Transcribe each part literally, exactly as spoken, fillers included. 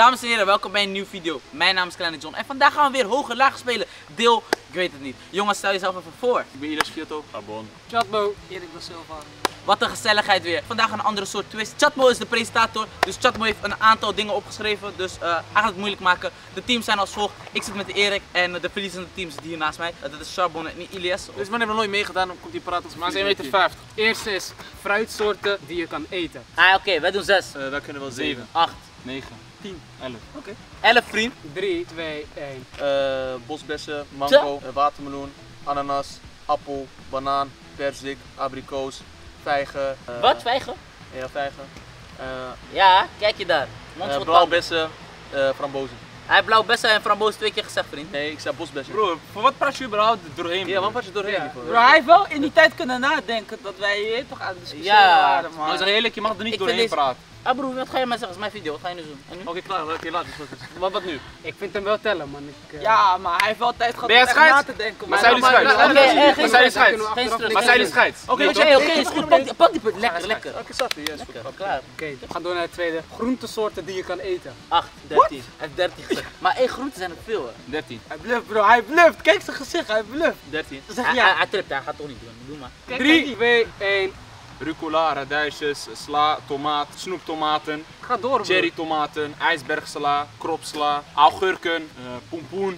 Dames en heren, welkom bij een nieuwe video. Mijn naam is Kleine John en vandaag gaan we weer hoger laag spelen. Deel, ik weet het niet. Jongens, stel jezelf even voor. Ik ben Ilas Vierto. Abon. Chatmo. Erik da Silva. Wat een gezelligheid weer. Vandaag een andere soort twist. Chatmo is de presentator, dus Chatmo heeft een aantal dingen opgeschreven. Dus uh, hij gaat het moeilijk maken. De teams zijn als volgt. Ik zit met Erik en de verliezende team zit hier naast mij. Uh, dat is Charbon en Ilias. Deze man heeft nog nooit meegedaan, dan komt hij praten als Maar is één meter vijftig. Eerste is fruitsoorten die je kan eten. Ah, oké, okay, wij doen zes. Uh, wij kunnen wel zeven, acht, negen, tien, elf. Oké. elf vriend. drie, twee, één. Uh, bosbessen, mango, uh, watermeloen, ananas, appel, banaan, perzik, abrikoos, vijgen. Uh, Wat? Vijgen? Ja, vijgen. Uh, ja, kijk je daar. uh, blauwbessen, uh, frambozen. Hij heeft blauwbessen en frambozen twee keer gezegd, vriend. Nee, ik zei bosbessen. Bro, voor wat praat je überhaupt doorheen? Ja, wat praat je doorheen? Ja. Bro? Bro, hij heeft wel in die tijd kunnen nadenken dat wij hier toch aan de discussiëren Ja. waren, man. Maar zeg eerlijk, je mag er niet Ik doorheen vind deze- praten. Ah broer, wat ga je mij zeggen? Het is mijn video, wat ga je nu doen? En nu? Oké, okay, klaar, oké, okay, laat eens. Wat, wat nu? Ik vind hem wel tellen, man. Ik, uh... Ja, maar hij heeft wel tijd gehad Ben jij om echt scheids? na te denken. Maar zijn jullie scheids? Oké, eh, geen Maar zijn jullie scheids? Geen stress. Maar zijn jullie scheids? Oké, Nee, oké, toch? oké, is goed. Pak die, pak die punt. Lekker, lekker. Oké, zat hij, yes. Lekker, klaar. Oké, we gaan door naar het tweede. Groentesoorten die je kan eten. acht, dertien. Hij heeft dertien gezegd. Maar één groenten zijn er veel, hè. dertien. Hij bluft, bro, hij bluft. Kijk zijn gezicht, hij bluft. dertien. Dan zeg Hij, je hij, ja. hij tript, hij gaat toch niet doen. Doe maar. Kijk, drie, kijk, twee, één. Rucola, radijsjes, sla, tomaat, snoeptomaten, Ga door, bro. cherrytomaten, ijsbergsla, kropsla, augurken, uh, pompoen,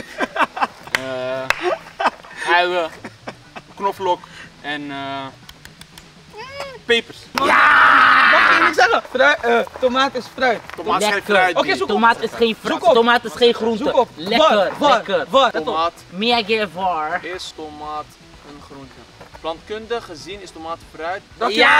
uh, uien, knoflook en uh, pepers. Wat ging ik zeggen? Fruit, uh, tomaat is fruit. Tomaat is geen Lekker. fruit. Oké, die. zoek op. Tomaat is geen fruit. Zoek op. Tomaat is geen groente. Zoek op. Lekker, Wat? Wat? lekker. Wat? Tomaat Mia var. is tomaat een groente. Plantkundig gezien is tomaat fruit. Dat Ja!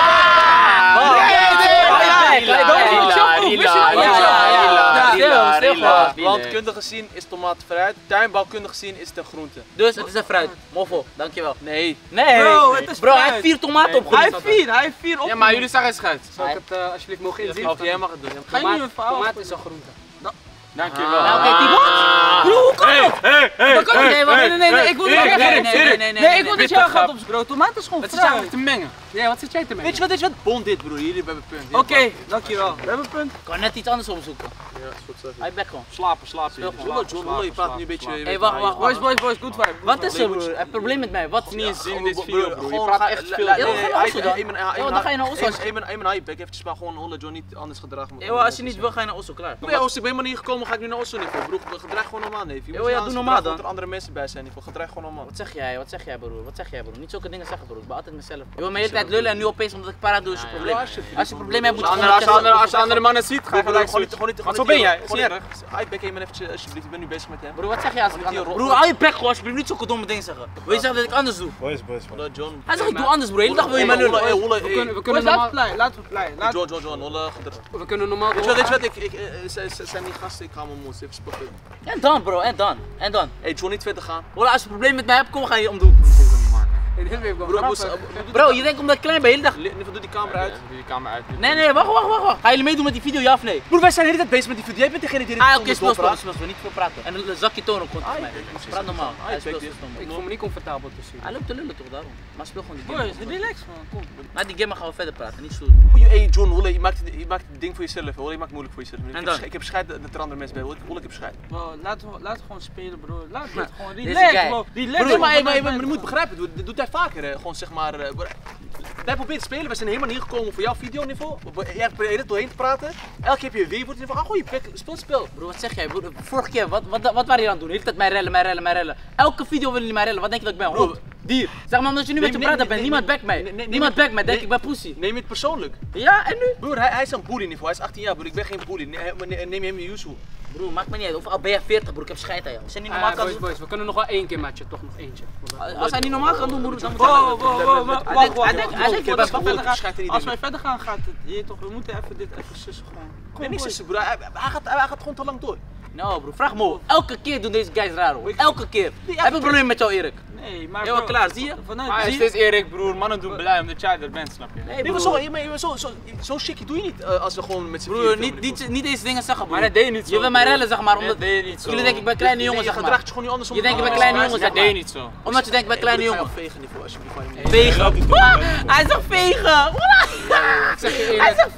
Wat? Nee, nee, nee, Rila, nee, Rila, nee, nee, Rila, nee, Rila, nee, ja, ja, ja. Stil, Rila, stil Rila. gewoon. Plantkundig gezien is tomaat fruit. Tuinbouwkundig gezien is het een groente. Dus het is een fruit. Moffel, dankjewel. Nee. Nee. Bro, het is Bro, hij fruit. heeft vier tomaten Nee. Hij opgegeten. heeft vier, hij heeft vier op. Ja, maar jullie zeggen scheids. Zou ik het uh, alsjeblieft mogen inzien? Oké, jij mag het doen. Ga je nu een verhaal Tomaat spelen? is een groente. Dankjewel. Nou, oké, die wat? Bro, hoe kan dat? Hey, hey, Dat kan niet. Nee, wacht, nee, nee, nee, ik wil niet hey, zeggen. hey, Nee, hey, nee, nee, nee. Nee, ik wil dat Pittig jij gaat grap. op bro. Tomaat is gewoon Wat zit jij fruit. te mengen? Ja, wat zit jij te mengen? Weet je wat, weet je wat? Bon dit broer, jullie hebben punt. Oké, dankjewel. We hebben een punt. Ik kan net iets anders opzoeken. Ja, is goed zo. Hij bek gewoon. Slapen, slapen. Speel jullie. gewoon. John, John, je praat nu een beetje. Hey, wacht, wacht, Boys, boys, boys, good vibe. Wat is er, broer? Hij heeft een probleem met mij. Wat? Niet eens zin in Ja, deze video, bro. Je praat echt veel. Ja, dan ga je naar Oslo dan. Ja, dan ga je naar Oslo. Even hype, ik eventjes maar gewoon hollen, John, niet anders gedragen. Ewa, als je niet wil, ga je naar Oslo, klaar. Ja, als ik ben helemaal niet gekomen, ga ik nu naar Oslo niet voor. Broer, gedraag gewoon normaal, neef. Je moet Yo, ja, je doe anders normaal gedragen, dan. dat er andere mensen bij zijn, niet voor. Gedraag gewoon normaal. Wat zeg jij? Wat zeg jij, broer? Wat zeg jij, broer? Niet zulke dingen zeggen, broer. Ik ben altijd mezelf. Je wil me de hele tijd lullen en nu opeens omdat ik para doe is je probleem. Als je een probleem hebt, moet je Als gewoon andere, als, andere, als zeggen. andere mannen ziet, ga je gelijk gewoon niet, gewoon niet, Maar gewoon zo niet- ben jij, gewoon is niet- Hype, bek even eventjes, alsjeblieft, ik ben nu bezig met hem. Broer, wat zeg jij als ik Gewoon anders die doe? rol- Broer, hou je bek gewoon alsjeblieft. Niet zulke domme dingen zeggen. Wil je zeggen dat ik anders doe? Boys, boys, boys. Holla, John. Hij zegt ik doe anders, broer. De hele dag wil je mij Hey, lullen. holla, hey, holla, We hey. kunnen, we Boys, kunnen laten we normaal, pleien, laten we pleien. Laten John, John, John, holla, gedrag. we kunnen normaal Weet je wat, weet je doorgaan. wat, ik, ik, eh, ze, ze zijn niet gasten, ik ga mijn mond even spotten. En dan, bro. En dan. En dan. Hey, John, niet verder gaan. Hola, als je een probleem met mij hebt, kom, we gaan je omdoen. Hey, dit vind ik wel Bro, grappig. moest- Bro, je denkt omdat ik klein ben, de hele dag. Le- Doe die camera uit. Doe die camera uit. Nee, nee, wacht, wacht, wacht, wacht. Gaan jullie meedoen met die video, ja of nee? Broer, wij zijn de hele tijd bezig met die video. Jij bent degene die Ah, dit oké, speel, speel, speel, speel. Niet veel praten. En een zakje toon ook gewoon tegen mij. Praat normaal. Hij speelt, speelt, Ik speelt. voel me niet comfortabel tussen Hij jullie. loopt te lullen toch, daarom. Maar speel gewoon die game. Boys, relax man, kom. Na die game gaan we verder praten, niet stoer. Hey John, holla, je maakt, je maakt het ding voor jezelf. Holla, je maakt het moeilijk voor jezelf. Ik En heb dan? sch- Ik heb scheid dat er andere mensen bij. Holla, holla, ik heb scheid. Bro, laten we, laten we gewoon spelen bro. Laten we het gewoon Deze relax guy. bro. Relax Broer, maar, hey, man, maar, vanuit maar, mij, je moet man. begrijpen, doet, doet hij vaker. Hè. Gewoon zeg maar. eh, broer, wij proberen te spelen, we zijn helemaal niet gekomen voor jouw videoniveau. Jij probeert er doorheen te praten. Elke keer heb je een weerwoord in van, ah, goeie pek, speel het spel. Bro, wat zeg jij? Bro, vorige keer, wat, wat, wat waren jullie aan het doen? De hele tijd mij rellen, mij rellen, mij rellen. Elke video willen jullie mij rellen. Wat denk je dat ik ben? Bro, Hond? Dier. Zeg maar, omdat je nu met je nee, praten nee, bent, nee, niemand nee, backt mij. nee, nee, Niemand nee, backt mij, denk nee. ik ben pussy. Neem je het persoonlijk. Ja, en nu? Broer, hij, hij is een bully niveau, hij is achttien jaar broer, ik ben geen bully. Ne- ne- Neem je hem in Yuzu. Bro, maakt me niet uit. Of al ben je veertig, bro, ik heb scheid aan jou. Als hij niet Ah, normaal kan boys, doen. boys, we kunnen nog wel één keer matchen, toch nog eentje. Als hij niet normaal kan doen, broer, dan moet Wow, wow, wow, wacht, Hij wacht, denkt- hij wacht. denkt- hij wacht. denkt, Voordat wat we is verder schijt er gaan- niet Als in. wij verder gaan, gaat het. Je toch, we moeten even dit even sussen gewoon. Kom, Nee, niks boys. is broer, hij, hij, gaat, hij gaat gewoon te lang door. No, bro, vraag Mo. Elke keer doen deze guys raar, hoor. Elke keer. Die Heb je een probleem met jou, Erik? Nee, maar Ja, bro, klaar, zie je? Vanuit, Maar zie het je? is Erik, broer. Mannen doen blij omdat jij er bent, snap je? Nee, Nee, maar broer. zo, je- maar zo, zo, zo shitje doe je niet uh, als we gewoon met z'n Broer, vieren niet, filmen. niet, niet deze dingen zeggen, broer. Maar dat deed je niet zo. Je wil mij broer. rellen, zeg maar, Nee, omdat dat deed je niet zo. jullie denken ik ben kleine jongen, Nee, je zeg gedraagt maar. je gewoon nu anders om. Je denkt ik ben Oh, kleine maar- jongen, Dat zeg deed je maar. niet zo. Omdat je denkt ik ben kleine Ik ga jongen. jou vegen niveau alsjeblieft. Vegen. Hij zegt vegen. Ik zeg je Hij eerlijk, zegt vegen.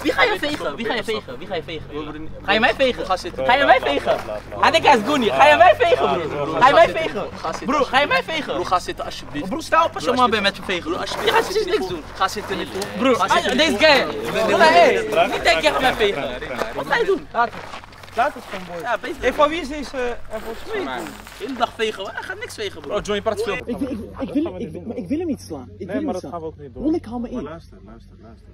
Wie ga je vegen? Wie ga je vegen? Wie ga je vegen? Broer, Ga je mij vegen? Ga zitten. Ga je mij vegen? Hij denkt hij is Goonie. Ga je mij vegen, broer? Ga je mij vegen? Broer, ga je mij vegen? Broer, ga zitten alsjeblieft. Broer, sta op als je man bent met je vegen. Broer, Je alsjeblieft. gaat precies niks doen. Ga zitten, Nico. Broer, Ga zitten, deze Nico. guy. Broer, hey, niet denk je gaat mij vegen. Wat ga je doen? Laat het. Laat het gewoon, boy. Ja, bezig. Hey, van wie is deze uh, AirPods? De hele dag vegen hoor. Hij gaat niks vegen, broer. Oh, Johnny, praat veel. Ik wil, ik, ik, wil, ik, wil, maar ik wil hem niet slaan. Ik wil Nee, maar hem dat gaan we ook niet doen. Ron, ik hou me in. Luister, luister, luister.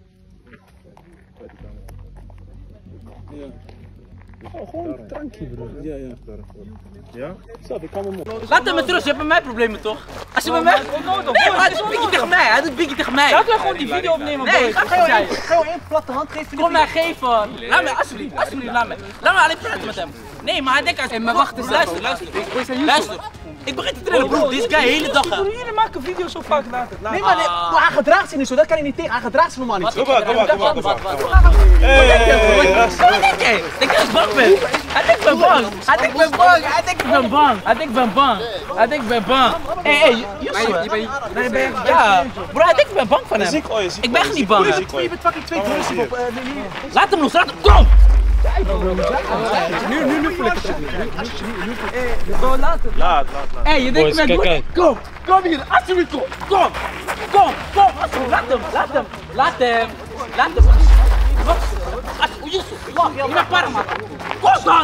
Gewoon drankje, broer. Ja, ja. Ja? Zo, ik kan hem op. Laat hem met rust, je hebt met mij problemen toch? Als je met mij... Nee, maar hij doet biggie tegen mij, hij doet biggie tegen mij. Laten we gewoon die video opnemen, boy. Nee, ga Ga gewoon je gewoon één platte hand geven? Kom mij geven. Laat me, alsjeblieft, alsjeblieft, laat me. Laat me alleen praten met hem. Nee, maar hij denkt hij is... maar wacht eens Luister, even. luister. Luister. Ik begin te trillen, broer. Deze guy de hele dag. Broer, jullie maken video's zo vaak, laat het. Laat Nee, het. maar, nee, maar hij gedraagt zich niet zo, dat kan je niet tegen. Hij gedraagt zich normaal niet zo. Kom maar, kom maar, kom maar, kom maar. Wat denk jij? Denk je dat ik bang ben? Hij denkt ik ben bang. Hij denkt ik ben bang. Hij denkt ik ben bang. Hij denkt ik ben bang. Hij denkt ik ben bang. Hé, hé, Yusuf. Je bent... Nee, ben je... Ja, bro, hij denkt ik ben bang van hem. Ziek, oh, je ziek. Ik ben echt niet bang. hè. Je bent fucking twee drugs op. eh, nee, nee. Laat hem los, laat hem. Kom! Nu, nu, nu voel ik het. Bro, laat het. Laat, laat, laat. Hé, je denkt ik ben goed? Kom, kom hier, alsjeblieft kom. Kom, kom, kom, alsjeblieft. Laat hem, laat hem, laat hem. Laat hem. Wat? Alsjeblieft, Yusuf, wacht, je bent parma. Kom dan!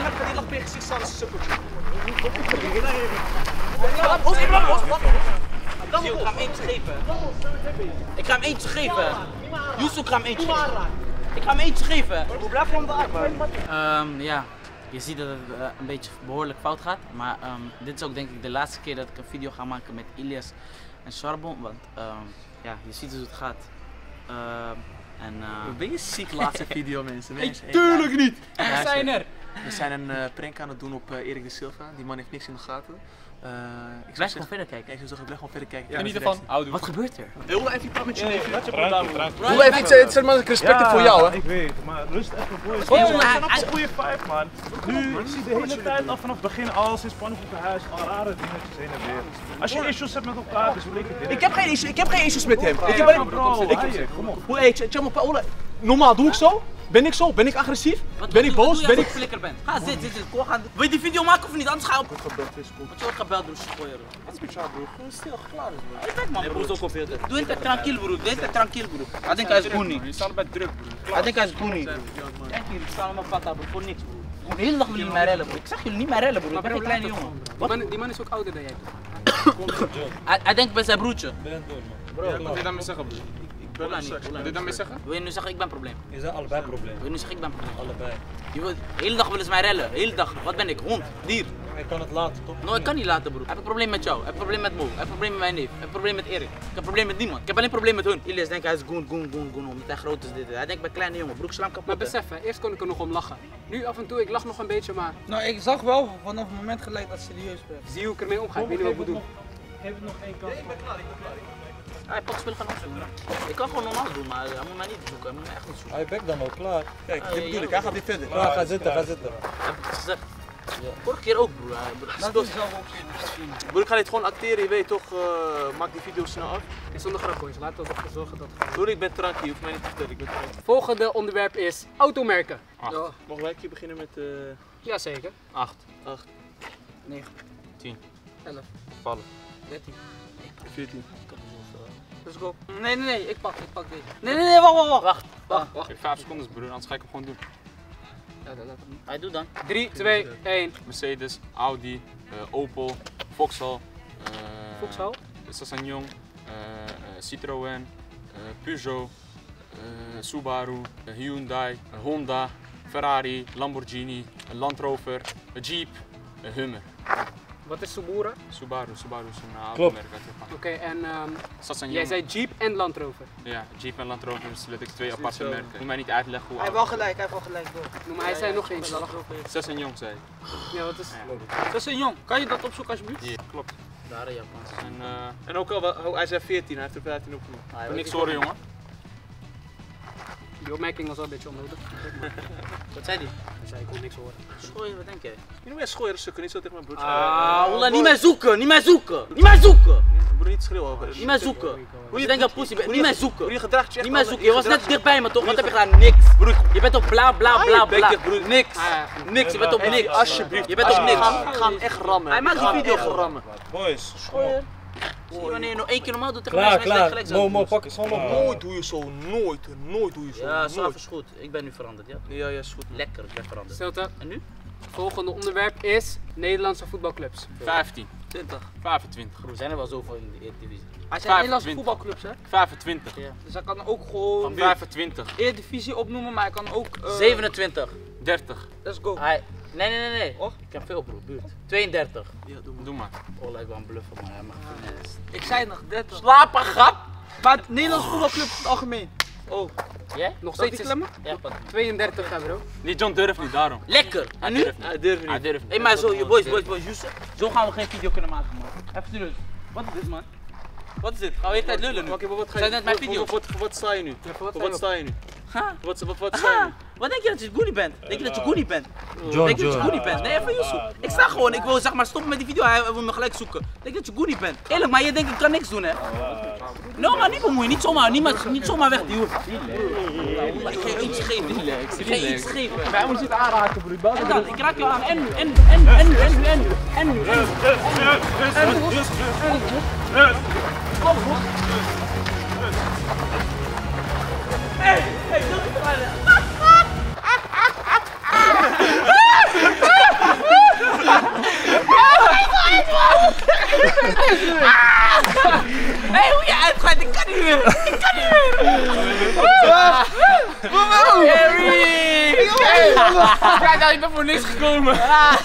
Los, ik ben los. Ik ga hem eentje geven. Ik ga hem eentje geven. Yusuf, ik ga hem eentje geven. Ik ga hem eentje geven. Blijf gewoon daar. Um, ja, je ziet dat het uh, een beetje behoorlijk fout gaat. Maar um, dit is ook denk ik de laatste keer dat ik een video ga maken met Ilias en Charbon. Want um, ja, je ziet dus hoe het gaat. Uh, en, uh, Ben je ziek laatste video, mensen? mensen Tuurlijk niet! Ja, We zijn er! We zijn een uh, prank aan het doen op uh, Erik de Silva. Die man heeft niks in de gaten. Uh, ik Blijf zou gewoon verder kijken. Ja, ik zou zeggen, blijf gewoon verder kijken. Geniet ervan. Houdoe. Wat gebeurt er? Heel even praat met je neef. Laat je praten, praten. Hoe even iets, het is maar respect voor jou, hè? Ik weet, maar rust even, boys. Oh, We maar zijn op hij- een goede vibe, man. Nu, ik zie de hele tijd al vanaf het begin alles is pannenkoekenhuis, al rare dingetjes heen en weer. Als je issues hebt met elkaar, dus bespreek het direct. Ik heb geen issues, ik heb geen issues met hem. Ik heb Ja, alleen... bro, ik- Hayek, kom op. Hoe heet je? Tjamma Paola. Normaal doe ik zo? Ben ik zo? Ben ik agressief? Wat- Ben ik wat- wat boos? doe Ben jij ik... als flikker bent? Ga zitten, zitten. Kom, gaan. Wil je die video maken of niet? Anders ga je op. Want je wordt gebeld door Schoyer. Wat is met jou, bro? Gewoon stil, klaar is, bro. Ik ben man, broer. Zo computer. Doe het tranquil, broer. Doe het tranquil, broer. Hij denkt hij is Goonie. Je staat bij druk, broer. Hij denkt hij is Goonie. Kijk hier, ik sta allemaal pata, broer. Voor niks, broer. Gewoon de hele dag willen jullie mij rellen, broer. Ik zeg jullie niet mij rellen, broer. Ik ben geen kleine jongen. Die man, die man is ook ouder dan jij. Hij, hij denkt bij zijn broertje. Wat wil je daarmee zeggen, broer? Ik ben Hola niet, niet. hola Wat wil je niet. daarmee zeggen? Wil je nu zeggen ik ben probleem? Je zijn allebei probleem. Wil je nu zeggen ik ben probleem? Allebei. Je wil, de hele dag willen ze mij rellen. De hele dag. Wat ben ik? Hond? Dier? Je kan het laten, toch? No, ik kan niet laten, broer. Ik heb een probleem met jou. Ik heb een probleem met Mo. Ik heb een probleem met mijn neef. Ik heb een probleem met Erik. Ik heb een probleem met niemand. Ik heb alleen een probleem met hun. Ilias denkt hij is goon, goon, goon, goon. Omdat hij groot is dit. Hij denkt ik ben een kleine jongen. Broek slaan Maar kapot. hè. besef, hè, eerst kon ik er nog om lachen. Nu af en toe, ik lach nog een beetje, maar Nou, ik zag wel vanaf het moment gelijk dat het serieus werd. zie hoe ik ermee omga. Ik weet niet wat ik moet doen. Geef het nog één kans. Hij pakt spullen gaan opzoeken. Ik kan gewoon normaal doen, maar hij moet mij niet zoeken. Hij moet mij echt niet zoeken. Hij bek dan ook, klaar. Kijk, Ah, dit ja, bedoel ja, ik. Hij gaat niet verder. Ja, ga zitten, ga zitten. Heb ik gezegd. Vorige keer ook, broer. Hij- broer, hij Laat speelt- het zelf opzoeken. Broer, ik ga dit gewoon acteren, je weet toch. uh, maak die video snel af. En zonder grap, boys. Laten we ervoor zorgen dat... Broer, ik ben tranquil. Je hoeft mij niet te vertellen. Ik ben tranquil. Volgende onderwerp is automerken. Acht. Ja, Mogen wij een keer beginnen met uh, jazeker. Acht. acht, negen, Tien. elf, Vallen. dertien. veertien? Let's go. Nee, nee, nee. Ik pak, ik pak deze. Nee, nee, nee. Wacht, wacht, wacht. Wacht, wacht. Wacht. Geef vijf seconden, broer, anders ga ik hem gewoon doen. Ja, dat laat hem niet. Hij doet dan. drie, twee, één. Mercedes, Audi, uh, Opel, Vauxhall, uh, Vauxhall? Ssangyong, uh, uh, Citroën, uh, Peugeot, uh, Subaru, uh, Hyundai, uh, Honda, Ferrari, Lamborghini, een Land Rover, een Jeep, een Hummer. Wat is Subaru? Subaru, Subaru is een uh, Klopt. automerk uit Japan. Oké, en ehm, Ssangyong. jij zei Jeep en Land Rover. Ja, Jeep en Land Rover is letterlijk twee aparte zo. merken. Moet mij niet uitleggen hoe Hij heeft wel gelijk, hij heeft wel gelijk, bro. Noem maar, hij zei nog eentje. Ssangyong zei. Ja, wat is... Dat is een jong. Kan je dat opzoeken alsjeblieft? Ja, klopt. Daar in Japans. En, uh, En ook al, wel- oh, hij zei veertien, hij heeft er vijftien opgenomen. Ah, niks horen, jongen. Die opmerking was wel een beetje onnodig. Wat zei die? Hij zei ik kon niks horen. Schooi, wat denk jij? Je noemt mij schooieren stukken, niet zo tegen mijn broertje. Ah, Ola, niet mij zoeken, niet mij zoeken, niet mij zoeken! broer, niet schreeuwen. Niet meer zoeken. Hoe je denkt dat pussy bent, niet meer zoeken. Broer, je gedraagt je echt Niet meer al- zoeken, je was net gedraagt dichtbij me toch? Wat heb je gedaan? Niks. Broer, Je bent op bla bla Ah, bla je bek bla. dicht, broer. Niks. Niks, je bent op niks. alsjeblieft. Je bent op niks. Ga ga hem echt rammen. Hij maakt Ga die hem video echt gewoon. rammen. Boys, Zie je wanneer je nog één keer normaal doet tegen Klaar, mij, zijn klaar. gelijk Mo, Mo, zo. pak eens gewoon op. Nooit doe je zo, nooit, nooit doe je zo. Ja, straf nooit. is goed. Ik ben nu veranderd, ja. Ja, ja, is goed. Man. Lekker, ik ben veranderd. Stilte. En nu? Volgende onderwerp is Nederlandse voetbalclubs. vijftien. twintig. vijfentwintig. Er zijn er wel zoveel in de Eredivisie. Hij zijn Nederlandse vijfentwintig. voetbalclubs, hè? vijfentwintig. Ja. Dus hij kan ook gewoon vijfentwintig. Eredivisie opnoemen, maar hij kan ook... eh, zevenentwintig. dertig. Let's go. Hij... Nee, nee, nee, nee. Och. Ik heb veel broer, buurt. tweeëndertig. Ja, doe maar. Doe maar. Oh, lijkt wel een bluffen, man. Hij mag finesse. Ik zei nog dertig. Slapen, grap! Maar het Nederlandse voetbalclub in het algemeen. Oh, Jij? Nog Zal steeds ik die is klemmen? Ja, pak. tweeëndertig, hè, bro. Die John durft niet, daarom. Lekker! En nu? Durft niet. Hij durft Hij niet. durft niet. Hé, maar zo, je boys, boys, boys, Yusuf. Zo gaan we geen video kunnen maken, man. Even serieus. Wat is dit, man? Wat is dit? Gaan we de hele tijd lullen nu? Oké, maar wat ga Zijn je... net mijn wat- video's. Wat, wat, wat sta je nu? wat Voor sta wat je sta je nu? Ha? Wat, wat, wat sta je Ha? nu? Wat denk je dat je goodie bent? Denk je dat je goodie bent? John, Denk je dat je John. goodie bent? Nee, even Yusuf. Ik sta gewoon, ik wil zeg maar stoppen met die video, hij wil me gelijk zoeken. Denk dat je goodie bent. Eerlijk, maar je denkt ik kan niks doen, hè? No, maar niet bemoeien, niet zomaar, niet, maar, niet zomaar wegduwen. Maar ik ga je iets geven. Ik ga je iets geven. wij moeten het aanraken, broer. En dan, ik raak jou aan. En nu, en nu, en nu, en nu, en nu, en nu, en nu, en nu. Hey, hey, doe het maar. Hé, hoe je uitgaat, ik kan niet meer. Ik kan niet meer. Harry! Kijk, nou, ik ben voor niks gekomen.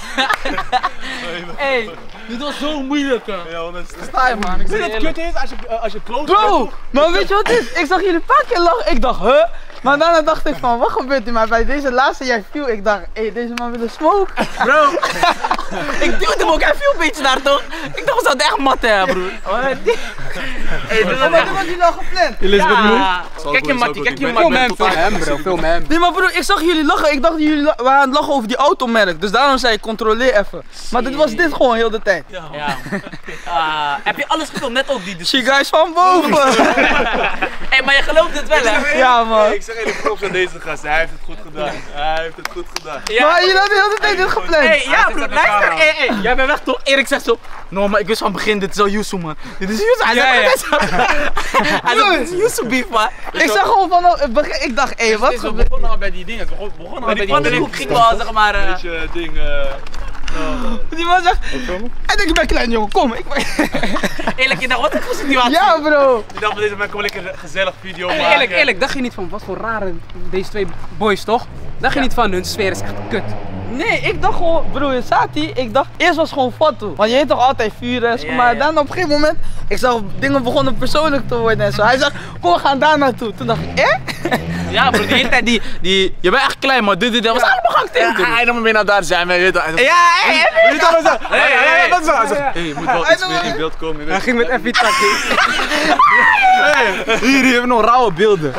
Hé, dit was zo moeilijk. hè. Sta je, man. Ik Weet je wat kut is? Als je, uh, als je close Bro, maar weet je wat het is? Ik zag jullie een paar keer lachen. Ik dacht, huh? Maar daarna dacht ik van, wat gebeurt hier? Maar bij deze laatste, jij viel. Ik dacht, hé, deze man wil een smoke. Bro, ik duwde hem ook, hij viel een beetje naar toch? Ik dacht, we zouden echt matten hebben, broer. Hey, dit Oh, maar dit was jullie al gepland. ja. Kijk je mattie, kijk je Film hem, mattie. film hem, bro. Film hem. Nee, maar broer, ik zag jullie lachen. Ik dacht dat jullie la- waren aan het lachen over die automerk. Dus daarom zei ik, controleer even. Maar dit was dit gewoon heel de tijd. Ja. Ah, heb je alles gefilmd, net ook die dus. She guys van boven. Hé, maar je gelooft het wel, hè? Ja, man. Ik zeg eerlijk props aan deze gast, hij heeft het goed gedaan. Hij heeft het goed gedaan. Ja. Maar jullie hadden heel de tijd dit gepland. Hé, ja broer, luister, hé, hé, jij bent weg toch? Erik zegt zo, no maar ik wist van het begin, dit is al Yusuf man. Dit is Yusuf, hij zegt hij zegt, dit is Yusuf beef man. Ik zag gewoon van, het begin- ik dacht, hé, wat We gebeurt? begonnen al bij die dingen. We begon- begonnen al Bij bij die die pannenkoek ging wel, zeg maar. eh, Beetje ding, eh... Die man zegt, hij denkt, ik ben klein jongen, kom. Ik ben... Eerlijk, je dacht, wat een goede situatie. Ja, bro. Ik dacht van deze man, kom lekker een gezellig video maken. Eerlijk, eerlijk, dacht je niet van wat voor rare deze twee boys toch? Dacht je niet van hun sfeer is echt kut? Nee, ik dacht gewoon, broer, Sati, ik dacht, eerst was het gewoon foto. Want je weet toch altijd vuren en zo, Ja, maar ja. dan op een gegeven moment, ik zag dingen begonnen persoonlijk te worden en zo. Hij zegt, kom we gaan daar naartoe. Toen dacht ik, eh? Ja broer, die hele tijd, die, die, je bent echt klein man, dit, dit, dat was allemaal gang tegen te doen. Hij nam me mee naar daar zijn, weet je. Ja, hé, hé, Weet je wat hij zegt? Hey, hey, hey. Dat is hij zegt, hey, je moet wel Hij iets meer in beeld komen. je Hij weet- ging met Effie takkie. Hier, hier hebben we nog rauwe beelden.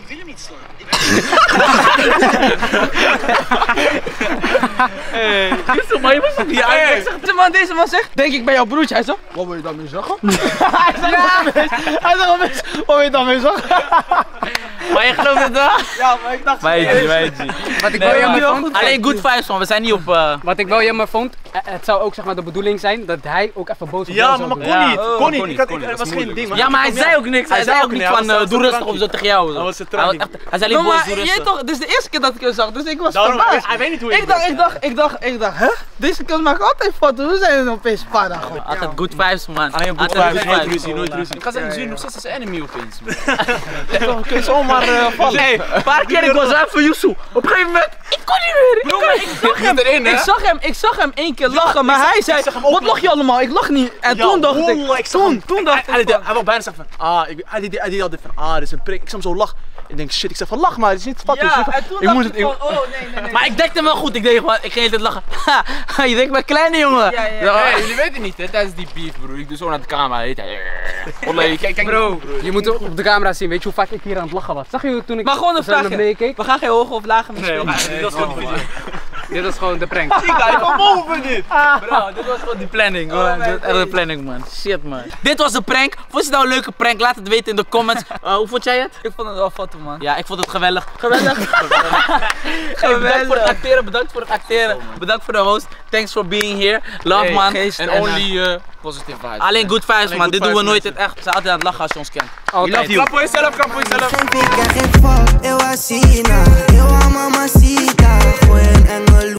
Yusuf man, je moest het niet uit. Ik zeg, Deze man, deze man zegt, denk ik bij jouw broertje. Hij zegt, wat wil je daarmee zeggen? Hij zegt, hij zegt opeens, wat wil je daarmee zeggen? maar je gelooft het wel? Ja, maar ik dacht, Weet je, weet je. Wat ik Nee, wel maar- jammer vond, Alleen good vibes man, we zijn niet op... eh, wat ik wel jammer vond, eh, het zou ook zeg maar de bedoeling zijn dat hij ook even boos op Ja, jou maar, zou maar doen. kon Ja. niet. Oh, Kon niet. kon Ik had, niet, ik, kon het was niet. geen ding. Ja, maar hij zei ook niks. Hij Hij zei zei ook ook niet niet, van hij was eh, doe te rustig of zo tegen jou. Hij was te Hij was trankie. echt- Hij zei alleen No, boys, maar doe je weet rustig. toch, dit is de eerste keer dat ik hem zag, dus ik was Daarom, verbaasd. hij weet niet hoe je Ik dacht, ik dacht, ik dacht, ik dacht, hè? Deze keer maak ik altijd foto's, hoe zijn er opeens para gewoon? Altijd good vibes man. Alleen good Altijd vibes, good nooit vibes. ruzie, nooit ruzie. Ik ga zeggen, Zuur nog steeds als enemy opeens. Kun je zomaar eh, vallen. Hey, een paar keer ik was uit voor Yusuf. Op een gegeven moment, ik kon niet meer. Ik kon niet. zag hem, erin, hè? ik zag hem, ik zag hem één keer lachen, maar ik zag- hij ik zei, zag hem ook wat lach je allemaal? Ik lach niet. En Ja, toen dacht ik, wallah, ik zag toen, hem. toen dacht Hij, ik hij, van, hij wou bijna zeggen van, ah, ik, hij, deed, hij deed altijd van, ah, dit is een prik. Ik zag hem zo lachen. Ik denk, shit, ik zeg van, lach maar, dit is niet fout. ja, en toen ik dacht moet ik het, ik, van, oh nee, nee, nee. Maar ik dekte hem wel goed. Ik deed gewoon, ik ging altijd lachen. Ha, je denkt, ik ben kleine jongen. Ja, ja, ja. Hey, jullie weten niet, hè, tijdens die beef, broer. Ik doe zo naar de camera, heet hij. Wallah, kijk, kijk. Bro, je moet op de camera zien, weet je hoe vaak ik hier aan het lachen was? Zag je toen ik Maar gewoon een zo naar vraagje. beneden keek? We gaan geen hoge of lage meer nee, spelen. dat is gewoon die video. Dit was gewoon de prank. Kijk, van boven dit! Bro, dit was gewoon die planning, man. Dit was echt de planning, man. Shit, man. Dit was de prank. Vond je het nou een leuke prank? Laat het weten in de comments. Uh, hoe vond jij het? Ik vond het wel foto, man. Ja, ik vond het geweldig. Geweldig. Hey, bedankt voor het acteren, bedankt voor het acteren. Bedankt voor de host. Thanks for being here. Love, Hey, man. geest En en, only uh, positive vibes. Alleen good vibes, man. good Dit doen we vibes, nooit in het echt. We zijn altijd aan het lachen als je ons kent. Altijd. Klap voor jezelf, klap voor jezelf. Geen week en geen fuck, eu assina.